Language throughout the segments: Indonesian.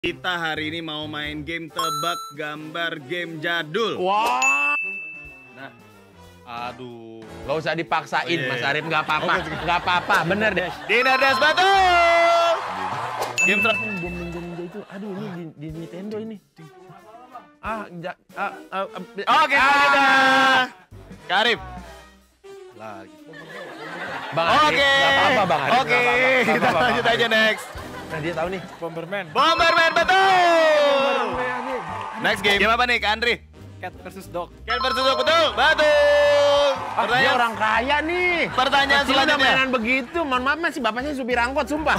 Kita hari ini mau main game tebak gambar game jadul. Wah. Nah, aduh. Gak usah dipaksain, Oh, iya, Mas iya. Arif. Gak apa-apa. Gak apa-apa, bener deh. Dinner Dash Battle! Game Game ninja itu. Aduh, ini di Nintendo ini. Oke, kita. Karif. Lagi. Bang Arif, Oke. gak apa-apa Bang Arif. Oke, kita lanjut aja next. Nah, dia tahu nih. Bomberman. Bomberman betul. Next game. Game apa nih, Kak Andri? Cat versus dog. Cat versus Dog, betul? Betul. Dia orang kaya nih. Pertanyaan Kecil udah selanjutnya. mainan begitu. Mohon maaf Mas, si bapaknya supir angkot, sumpah.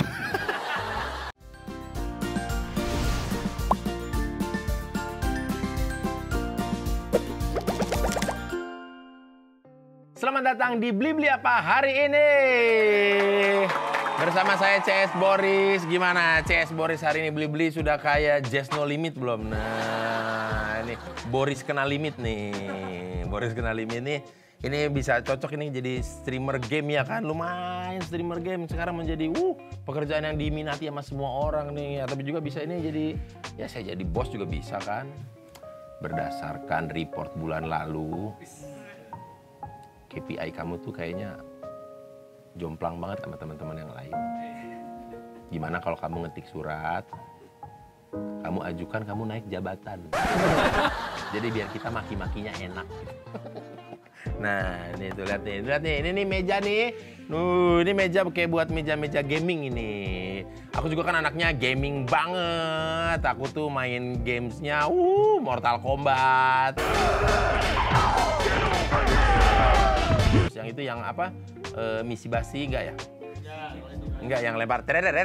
Selamat datang di Blibli Apa hari ini. Bersama saya CS Boris. Gimana CS Boris hari ini Blibli sudah kayak Just No Limit belum? Nah, ini Boris kena limit nih. Boris kena limit nih. Ini bisa cocok ini jadi streamer game ya kan? Lumayan streamer game sekarang menjadi pekerjaan yang diminati sama semua orang nih. Tapi juga bisa ini jadi ya saya jadi bos juga bisa kan? Berdasarkan report bulan lalu. KPI kamu tuh kayaknya jomplang banget sama teman-teman yang lain. Gimana kalau kamu ngetik surat, kamu ajukan, kamu naik jabatan. Jadi biar kita maki-makinya enak. Nah, ini tuh lihat nih, ini nih meja nih. Ini meja kayak buat meja-meja gaming ini. Aku juga kan anaknya gaming banget. Aku tuh main gamesnya, Mortal Kombat. Yang itu yang apa? Misi basi enggak ya? Enggak, yang lempar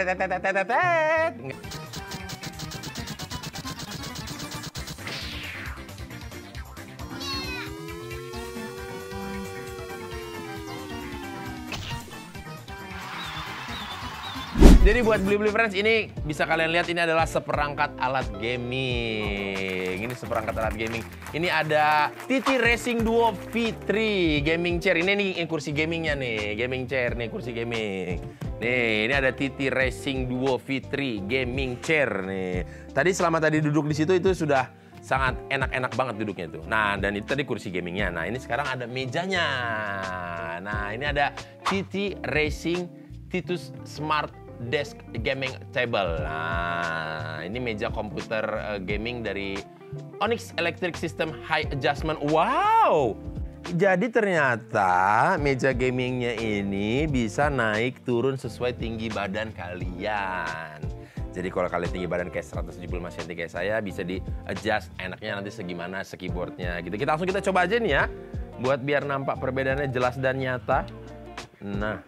Jadi buat Blibli Friends ini bisa kalian lihat ini adalah seperangkat alat gaming. Ini seperangkat alat gaming. Ini ada TT Racing Duo V3 gaming chair. Ini nih kursi gamingnya nih, gaming chair nih kursi gaming. Nih, ini ada TT Racing Duo V3 gaming chair nih. Tadi selama tadi duduk di situ itu sudah sangat enak-enak banget duduknya tuh. Nah, dan itu tadi kursi gamingnya. Nah, ini sekarang ada mejanya. Nah, ini ada TT Racing Titus Smart Desk Gaming Table. Nah, ini meja komputer gaming dari Onyx Electric System High Adjustment. Wow! Jadi ternyata meja gamingnya ini bisa naik turun sesuai tinggi badan kalian. Jadi kalau kalian tinggi badan kayak 175 cm kayak saya, bisa di-adjust enaknya nanti segimana keyboardnya gitu. Langsung kita coba aja nih ya. Buat biar nampak perbedaannya jelas dan nyata. Nah.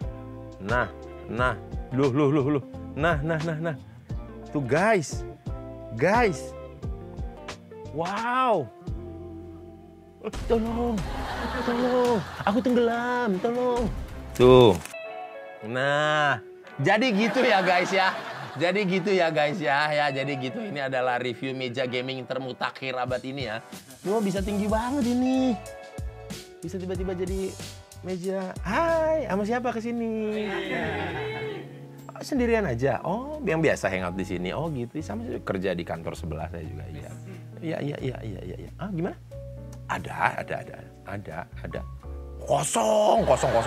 Loh. Nah. Tuh guys. Wow. Tolong. Aku tenggelam, tolong. Tuh. Nah, jadi gitu ya guys ya. Jadi gitu. Ini adalah review meja gaming termutakhir abad ini ya. Wah, bisa tinggi banget ini. Bisa tiba-tiba jadi meja. Hai, sama siapa kesini? Sendirian aja. Oh, yang biasa hangout di sini. Oh, gitu. Sama kerja di kantor sebelah saya juga. Iya. Gimana? Ada. Kosong.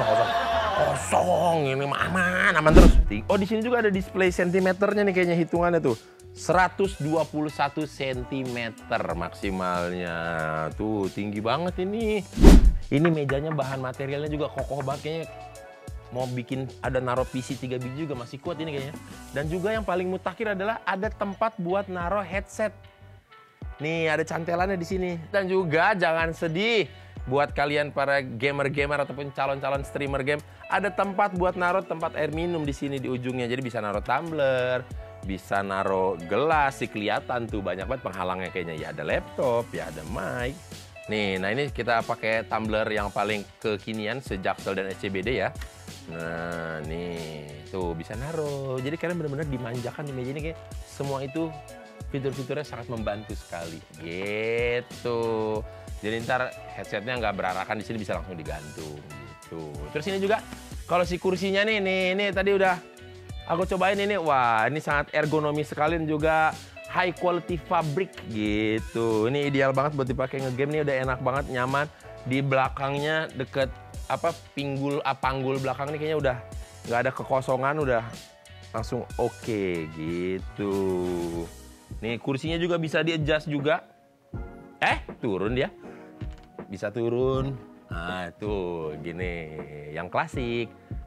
Ini aman terus. Oh, di sini juga ada display sentimeternya nih kayaknya hitungannya tuh. 121 cm maksimalnya. Tuh, tinggi banget ini. Ini mejanya bahan materialnya juga kokoh banget kayaknya. Mau bikin ada naruh PC 3 biji juga masih kuat ini kayaknya. Dan juga yang paling mutakhir adalah ada tempat buat naruh headset. Nih ada cantelannya di sini. Dan juga jangan sedih buat kalian para gamer-gamer ataupun calon-calon streamer game, ada tempat buat naruh tempat air minum di sini di ujungnya. Jadi bisa naruh tumbler, bisa naruh gelas, sih kelihatan tuh banyak banget penghalangnya kayaknya. Ya ada laptop, ya ada mic. Nih, nah ini kita pakai tumbler yang paling kekinian seJaksel dan SCBD ya. Nah, nih, tuh bisa naruh. Jadi kalian benar-benar dimanjakan di meja ini kayak semua itu fitur-fiturnya sangat membantu sekali. Gitu. Jadi ntar headsetnya nggak berarakan di sini bisa langsung digantung. Gitu. Terus ini juga kalau si kursinya nih tadi udah aku cobain ini. Wah, ini sangat ergonomis sekali dan juga high quality fabric gitu. Ini ideal banget buat dipakai ngegame nih, udah enak banget, nyaman. Di belakangnya deket panggul belakang nih kayaknya udah nggak ada kekosongan, udah langsung oke gitu. Nih kursinya juga bisa di-adjust juga. Turun dia. Bisa turun. Nah, tuh gini, yang klasik.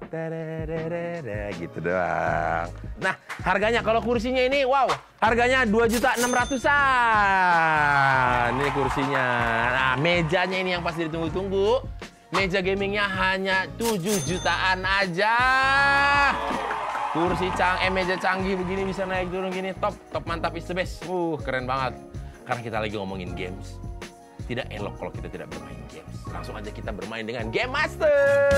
Gitu doang. Nah, harganya kalau kursinya ini, wow, harganya 2.600.000-an. Ini kursinya. Nah, mejanya ini yang pasti ditunggu-tunggu. Meja gamingnya hanya 7 jutaan aja. Kursi meja canggih begini bisa naik turun gini, top mantap, is the best. Keren banget. Karena kita lagi ngomongin games. Tidak elok kalau kita tidak bermain games. Langsung aja kita bermain dengan Game Master.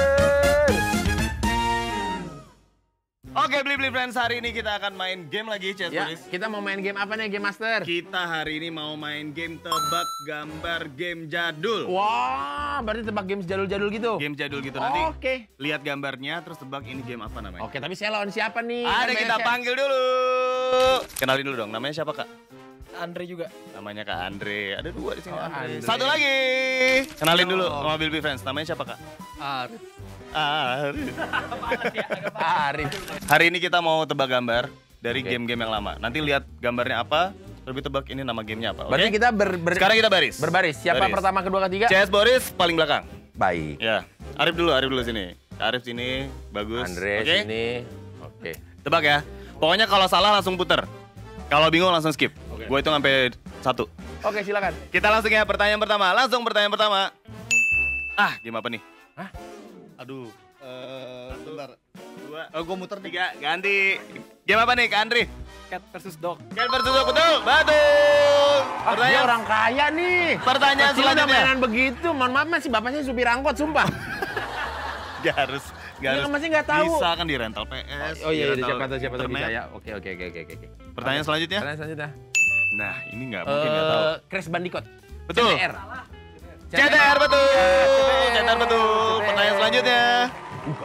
Oke, Blibli Friends, hari ini kita akan main game lagi, Chess Ya, Boris. kita mau main game apa nih, Game Master? Kita hari ini mau main game tebak gambar game jadul. Wah, berarti tebak games jadul-jadul gitu? Game jadul gitu nanti. Oke. Lihat gambarnya, terus tebak ini game apa namanya. Oke, tapi saya lawan siapa nih? Ada, Kan kita banyak panggil dulu. Kenalin dulu dong, namanya siapa, Kak? Andre juga. Namanya Kak Andre. Ada 2 di sini. Andre. Satu lagi. Kenalin dulu sama Blibli Friends. Namanya siapa, Kak? Arif. Arif. Arif. Hari ini kita mau tebak gambar dari Oke. game-game yang lama. Nanti lihat gambarnya apa, lebih tebak ini nama gamenya apa. Berarti Oke? kita Sekarang kita baris. berbaris. Siapa Baris. pertama, kedua, ketiga? CS Boris paling belakang. Baik. Ya. Arif dulu sini. Arif sini, bagus. Andre Oke? sini. Oke. Tebak ya. Pokoknya kalau salah langsung puter. Kalau bingung langsung skip. Oke. Gue hitung sampai 1. Oke, silakan. Kita langsung ya pertanyaan pertama. Langsung pertanyaan pertama. Game apa nih? Hah? Aduh. Bentar. 2. Gue muter 3. Ganti. Game apa nih, Kak Andri? Cat versus dog. Cat versus dog, betul? Betul. Dia orang kaya nih. Pertanyaan Kecil udah selanjutnya. mainan begitu. Mohon maaf, masih bapaknya supir angkot, sumpah. Gak harus. Dia kan masih nggak tahu. Bisa kan di rental PS. Oh iya, di rental siapa tahu bisa internet. ya. Oke. Pertanyaan selanjutnya. Pertanyaan selanjutnya. Nah, ini nggak mungkin nggak tahu. Crash Bandicoot. Betul. CTR. CTR betul. CTR betul. CTR. Pertanyaan selanjutnya. Uga.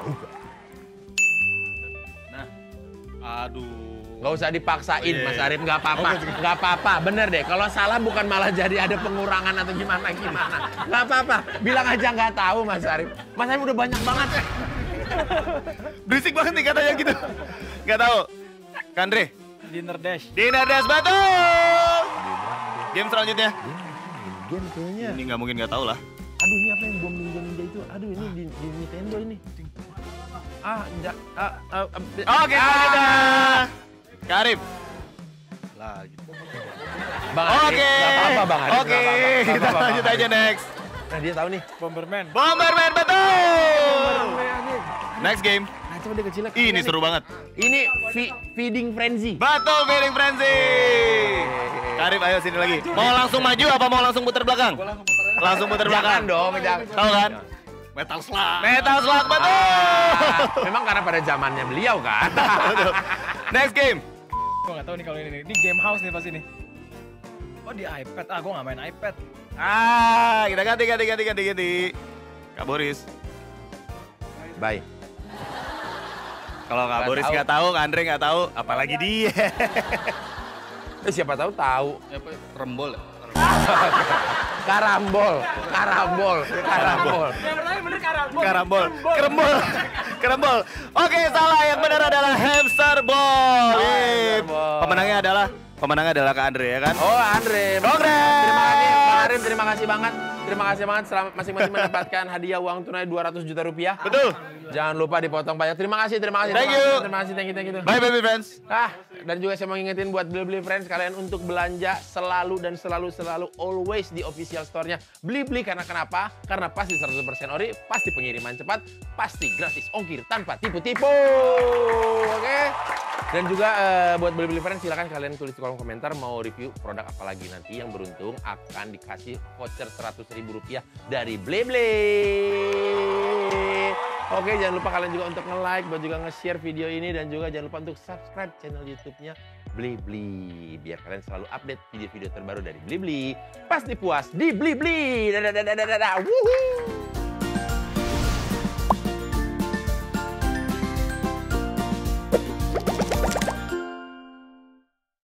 Nah, aduh. Nggak usah dipaksain, Oh, iya, Mas iya. Arif. Nggak apa-apa. Nggak apa-apa. Bener deh. Kalau salah bukan malah jadi ada pengurangan atau gimana. Nggak apa-apa. Bilang aja nggak tahu, Mas Arif. Mas Arif udah banyak banget. Berisik banget nih katanya gitu. Nggak tahu. Kandre. Dinner Dash. Dinner Dash betul. Game selanjutnya. Game kayaknya. Ini nggak mungkin nggak tahu lah. Aduh, ini apa yang bom ninja itu? Aduh, ini di Nintendo ini. Oke, selanjutnya. Kak Arif. Lah gitu. Bang Arif. Oke. Nggak apa-apa, Bang Arif. Oke, kita lanjut aja next. Nah, dia tahu nih. Bomberman. Bomberman betul. Next game. Nah, coba dia kecilnya. Ini seru banget. Ini Feeding Frenzy. Betul, Feeding Frenzy. Kak Arif, ayo sini lagi. Mau langsung maju apa mau langsung putar belakang? Langsung putar belakang. Jangan dong, jangan. Tahu kan? Metal Slug. Metal Slug betul. Memang karena pada zamannya beliau kan. Betul. Next game. Gue nggak tahu nih kalau ini nih. Di game house nih pasti nih. Oh di iPad. Gue nggak main iPad. Kita ganti. Kak Boris. Bye. Kalau Kak Nggak Boris tahu. nggak tahu, Kak Andre nggak tahu, apalagi dia. Siapa tahu. Rembol. Karambol. Kerembol. Oke, salah. Yang benar adalah hamster ball. Hamster ball. Pemenangnya adalah Kak Andre ya kan? Oh, Andre. Congrats. Terima kasih, Bang Arif. Terima kasih banget. Selamat masing-masing mendapatkan hadiah uang tunai 200 juta rupiah. Betul. Jangan lupa dipotong pajak. Terima kasih. Thank you. Thank you. Bye baby friends. Dan juga saya mau ngingetin buat Blibli Friends kalian untuk belanja selalu always di official store-nya Blibli. Karena kenapa? Karena pasti 100% ori, pasti pengiriman cepat, pasti gratis ongkir tanpa tipu-tipu. Oke? Dan juga buat Blibli Friends silakan kalian tulis di kolom komentar mau review produk apa lagi nanti yang beruntung akan dikasih voucher Rp100.000 dari Blibli. Oke, jangan lupa kalian juga untuk nge-like, buat juga nge-share video ini, dan juga jangan lupa untuk subscribe channel YouTube-nya Blibli biar kalian selalu update video-video terbaru dari Blibli. Pasti puas di Blibli. Dadah. Wuhuu.